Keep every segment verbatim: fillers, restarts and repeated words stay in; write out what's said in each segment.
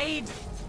hide!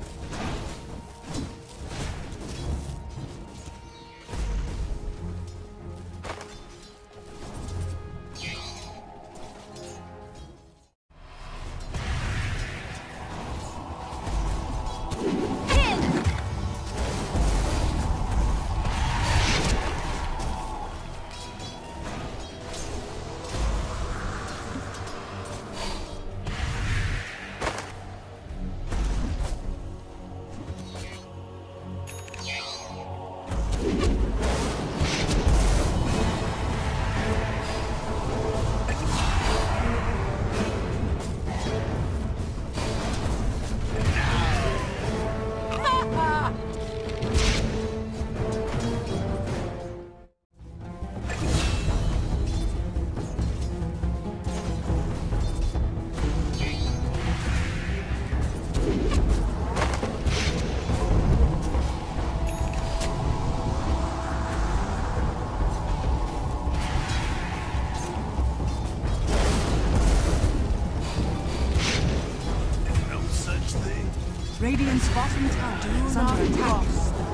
Radiant's bottom tower is under attack.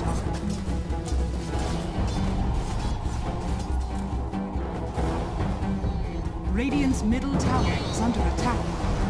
Radiant's middle tower is under attack.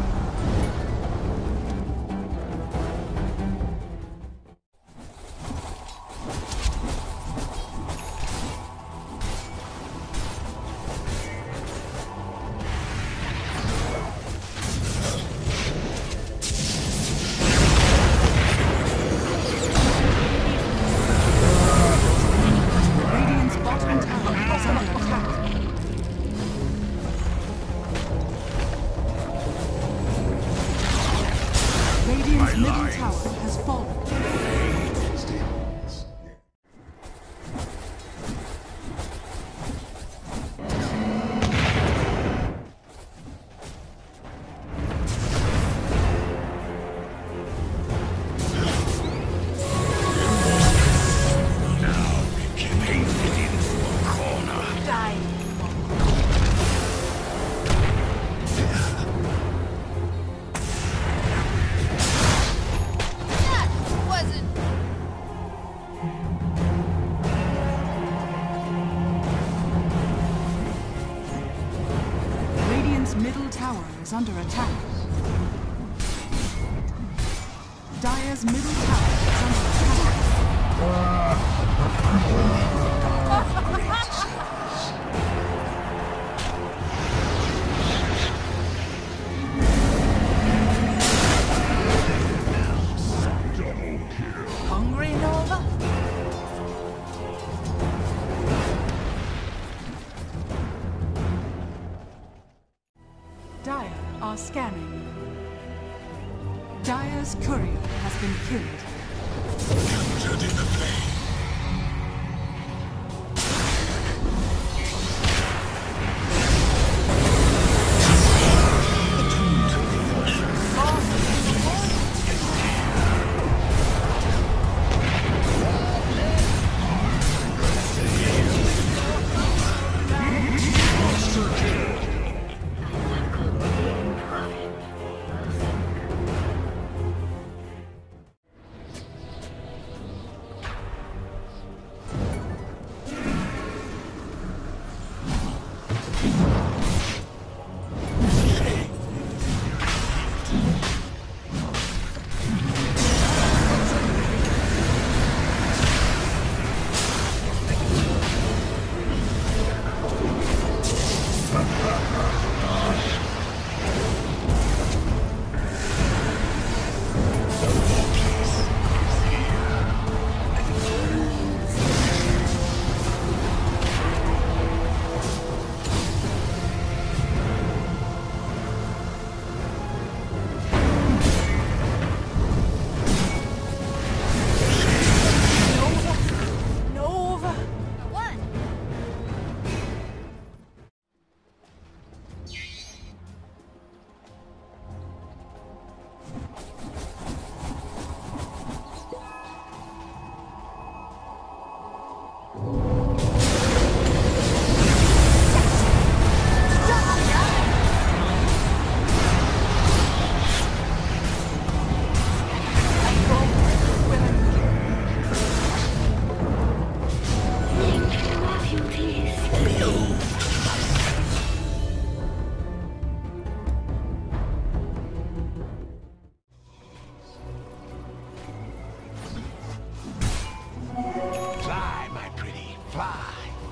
Radiant's middle tower has fallen. Middle tower is under attack. Dire's middle tower is under attack. Hungry, Nova? Dire are scanning. Dire's courier has been killed. Captured in the flame. Fly, my pretty, fly.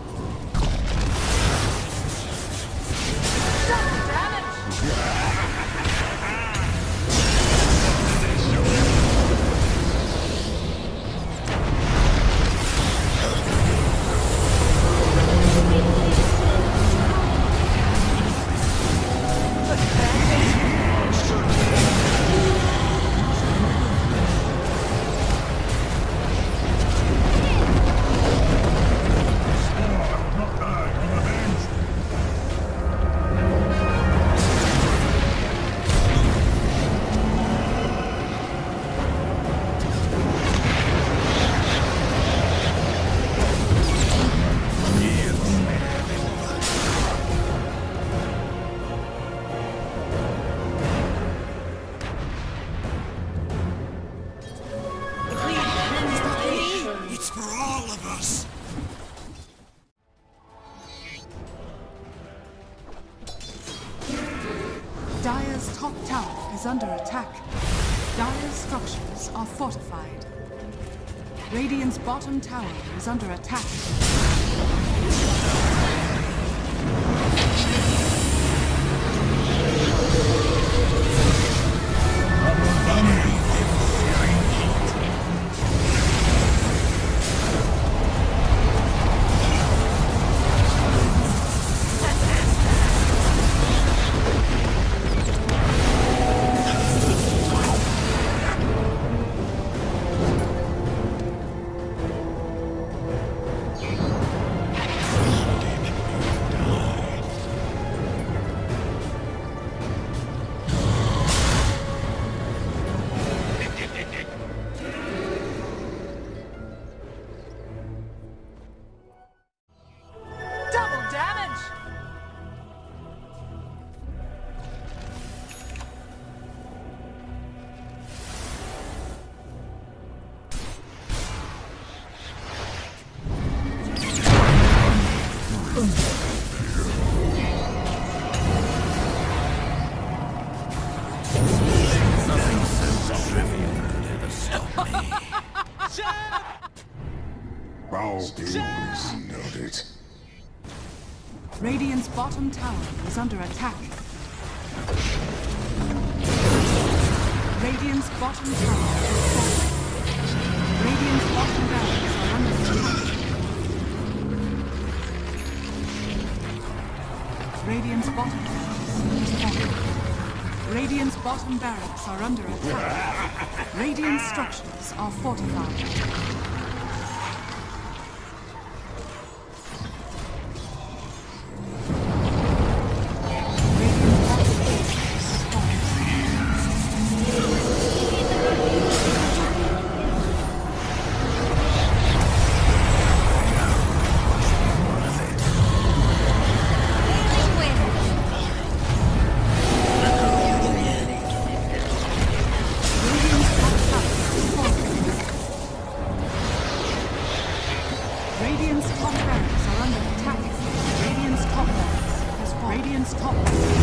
It's for all of us! Dire's top tower is under attack. Dire's structures are fortified. Radiant's bottom tower is under attack. Noted. Radiant's bottom tower is under attack. Radiant's bottom tower is falling. Radiant's bottom barracks are under attack. Radiant's bottom barracks is falling. Radiant's bottom barracks are under attack. Radiant structures are fortified. Radiant's top barracks are under attack. Radiant's top barracks has fallen. Radiant's top barracks